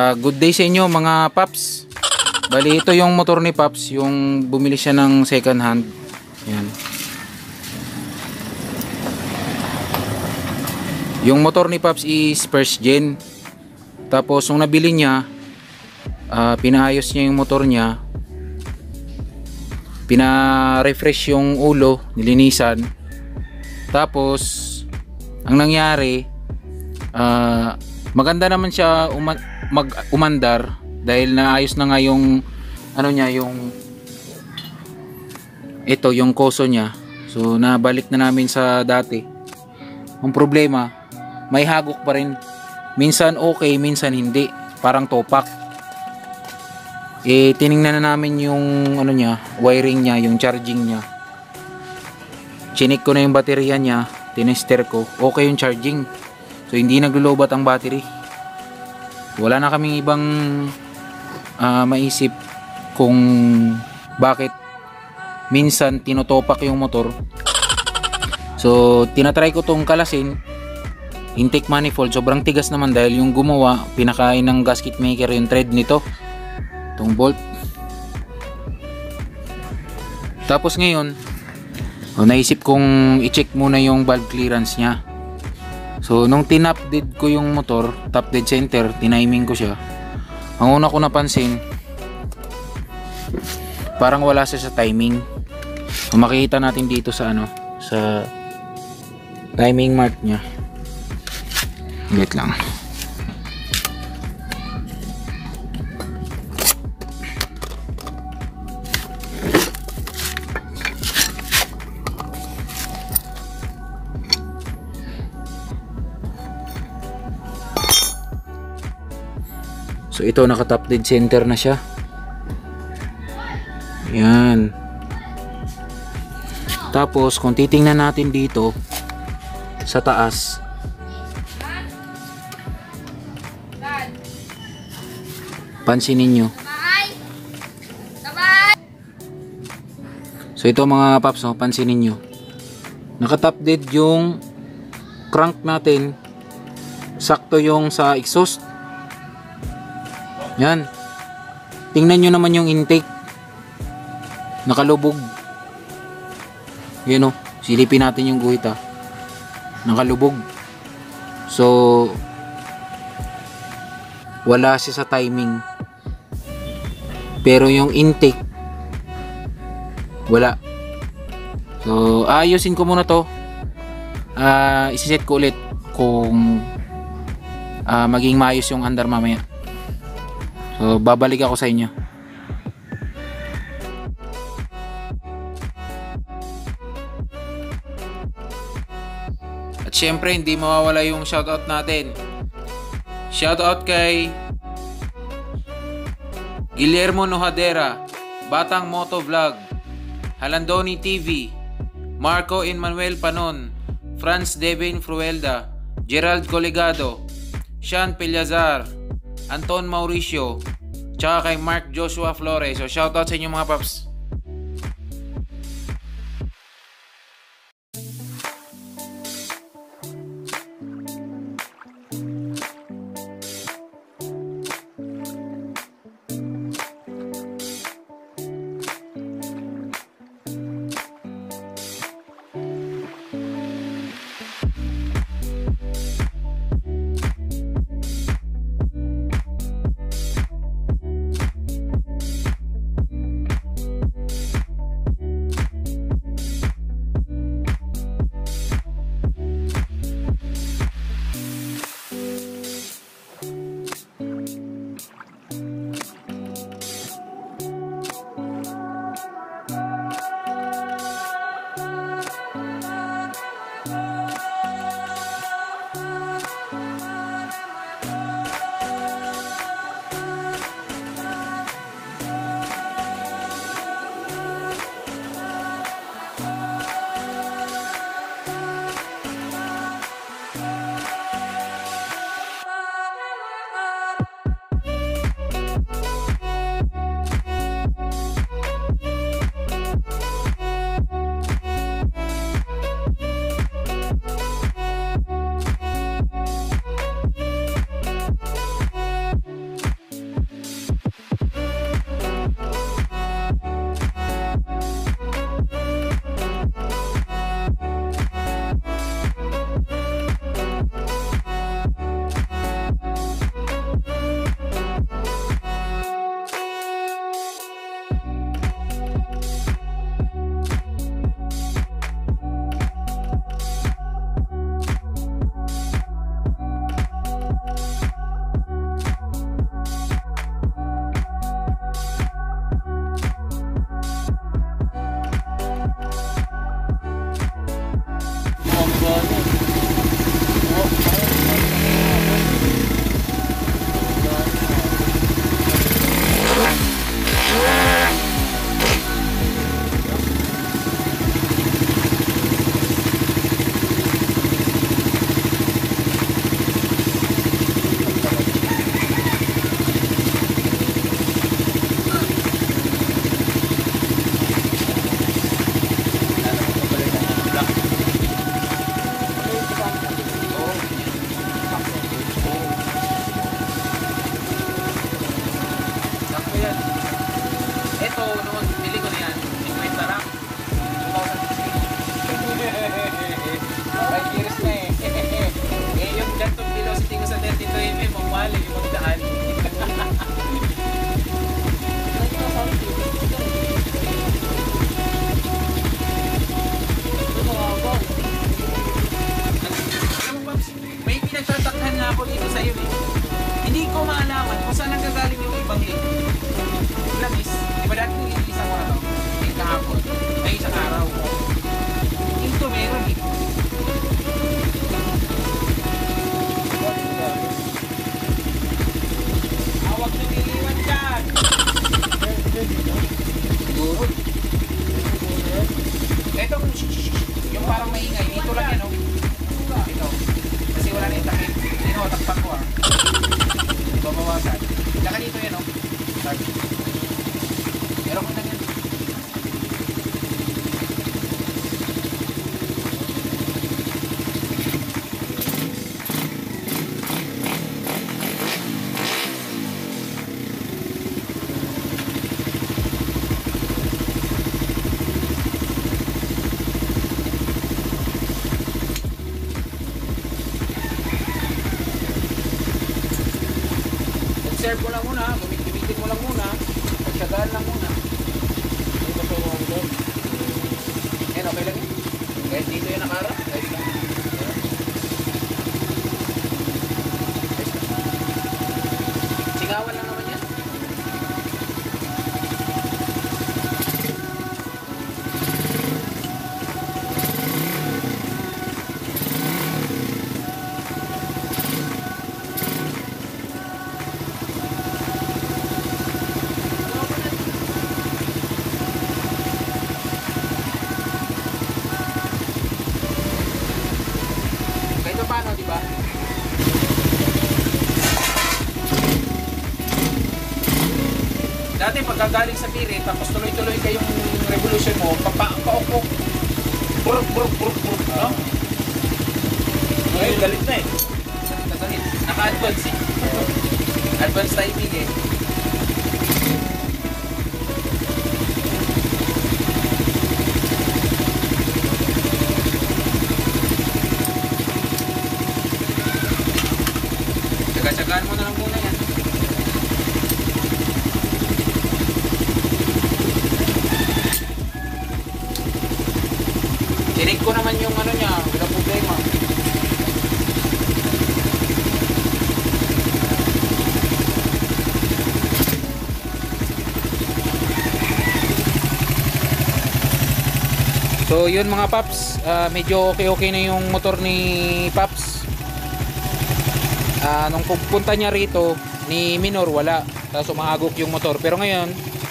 Good day sa inyo mga paps. Bali ito yung motor ni Paps, yung bumili siya ng second hand. Yan. Yung motor ni Paps is first gen. Tapos nung nabili niya, pinaayos niya yung motor niya. Pina-refresh yung ulo, nilinisan. Tapos ang nangyari, maganda naman siya umandar dahil naayos na nga yung ano niya, yung ito yung koso niya. So nabalik na namin sa dati. Ang problema, may hagok pa rin. Minsan okay, minsan hindi. Parang topak. Tiningnan na namin yung ano niya, wiring niya, yung charging niya. Chinik ko na yung baterya niya, tinester ko. Okay yung charging. So hindi naglulobat ang battery. Wala na kaming ibang maisip kung bakit minsan tinotopak yung motor. So tinatry ko tong kalasin. Intake manifold, sobrang tigas naman dahil yung gumawa, pinakain ng gasket maker yung thread nito, itong bolt. Tapos ngayon, naisip kong i-check muna yung valve clearance nya. So nung tinap-dead ko yung motor, top dead center, tiniming ko siya. Ang una ko napansin, parang wala siya sa timing. So, makikita natin dito sa ano, sa timing mark nya. Wait lang. So ito, naka-top dead center na siya. Yan. Tapos kung titingnan natin dito sa taas, pansinin nyo. So ito mga paps, pansinin nyo. Naka-top dead yung crank natin. Sakto yung sa exhaust. Yan. Tingnan nyo naman yung intake. Nakalubog. Yan o. Silipin natin yung guhit ha. Nakalubog. So wala siya sa timing. Pero yung intake wala. So ayusin ko muna to. Isiset ko ulit kung maging maayos yung andar mamaya. So babalik ako sa inyo. At syempre hindi mawawala yung shoutout natin. Shoutout kay Guillermo Nojadera, Batang Moto Vlog, Halandoni TV, Marco Emmanuel Panon, Franz Devin Fruelda, Gerald Colegado, Sean Pellazar, Anton Mauricio, tsaka kay Mark Joshua Flores. So shoutout sa inyo mga paps. Ito, yung parang maingay, dito lang yan, oh. Ito. Kasi wala na yung takip. Dito, takpan ko, ah. Babawasan. Saka dito yan, oh. Start. Meron ko lang yan. Observe mo lang muna, gamitin mo lang muna, pagsagaan lang muna. Ano ba ito ang doon? Yan, okay lang yan. Kahit dito yan nakaharap, ayos lang. Ayos lang. Sigawan lang naman yan. Paano, di ba? Dati pagkagaling sa pirit, tapos tuloy-tuloy kayong revolution mo, paok-paok. Buruk, no? Ngayon, galit na eh. Galit. Naka-advance eh. Advance timing eh. Tsagaan mo na lang muna yan. Tinig ko naman yung ano niya, wala problema. So yun mga paps, medyo okay na yung motor ni Paps. Nung pupunta niya rito ni Minor wala, tapos umahagok yung motor, pero ngayon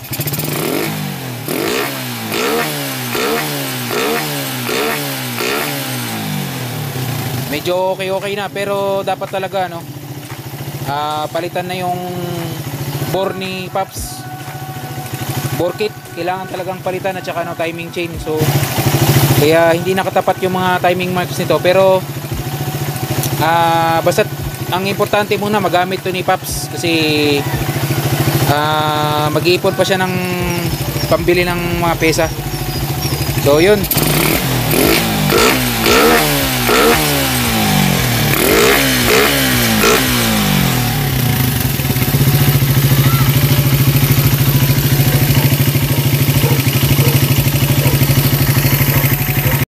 medyo okay na, pero dapat talaga no, palitan na yung bore ni Paps, bore kit kailangan talagang palitan, at saka no, timing chain. So kaya hindi nakatapat yung mga timing marks nito, pero basta ang importante muna magamit to ni Paps, kasi mag-iipon pa siya ng pambili ng mga pesa. So yun.